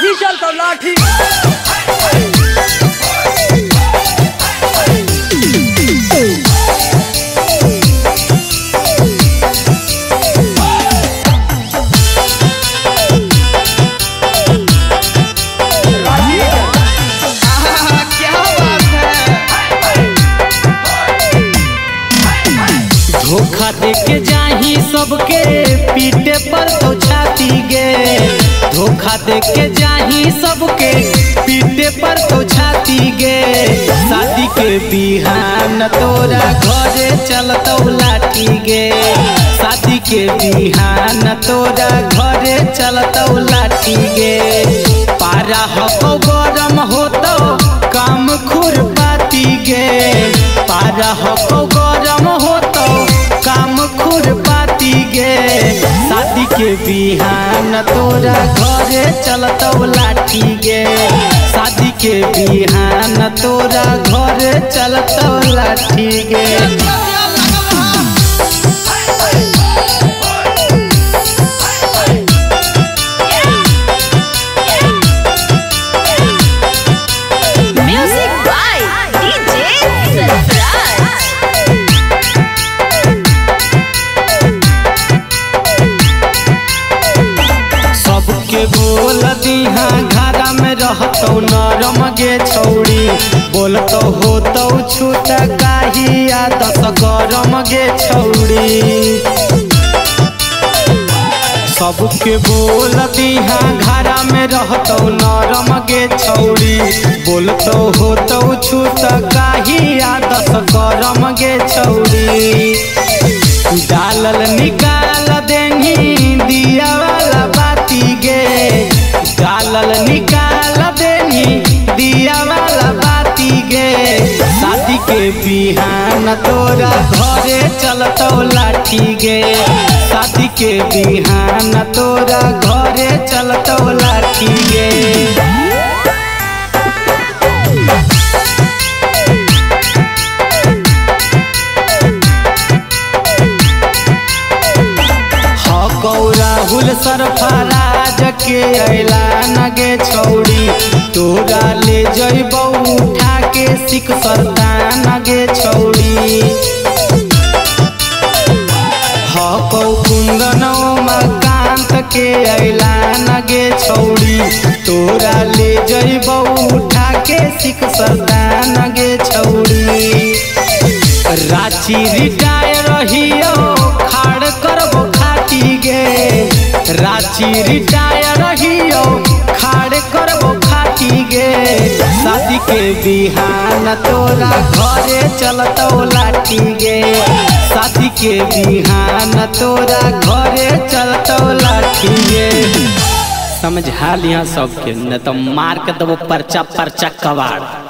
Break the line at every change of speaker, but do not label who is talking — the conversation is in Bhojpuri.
लाठी चलता लाठी।
धोखा देके जाही सबके पीटे पर तो छाती गे। धोखा देके जाही सबके पीटे पर तो छाती गे। शादी के बिहान तोरा घरे चलतौ लाठी गे। शादी के बिहान तोरा घरे चलतौ लाठी गे। पारा हको गरम होतो काम खुरपाती गे। पारा हको गरम होतो काम खुरपाती गे। शादी के बिहान तोरा घरे चलतौ लाठी गे। शादी के बिहान तोरा घरे चलतौ लाठी गे। सबके बोल दिहा घरा में रहतौ नरम गे छौड़ी। बोलतो होतौ छूट काहिया दस गरम गे छौड़ी। सबके बोल दिहा घरा में रहतौ नरम गे छौड़ी। बोलतो होतौ छूट काहिया दस गरम गे छौड़ी। डालल निकाल देही दिया वाला बाती गे। डालल निकाल देही दिया वाला बाती गे। शादी के बिहान तोरा घरे चलतौ लाठी गे। शादी के बिहान तोरा घरे चलतौ लाठी गे। राहुल सरफराज के ऐलान गे छौड़ी। तोरा ले जइबौ उठा के सिख सरदान गे छौड़ी। हकौ कुंदनौ मकांत के ऐलान गे छौड़ी। तोरा ले जइबौ उठा के सिख सरदान गे छौड़ी। रांची रिटायर रहियो खाड़ करबो खाती गे। रांची रिटायर रहियो खाड़ करबो खाती गे। शादी के बिहान तोरा घरे चलतौ लाठी गे। शादी के बिहान तोरा घरे चलतौ लाठी गे। समझा लिया सबके न तो मार के देबो पर्चा पर्चा कबाड़।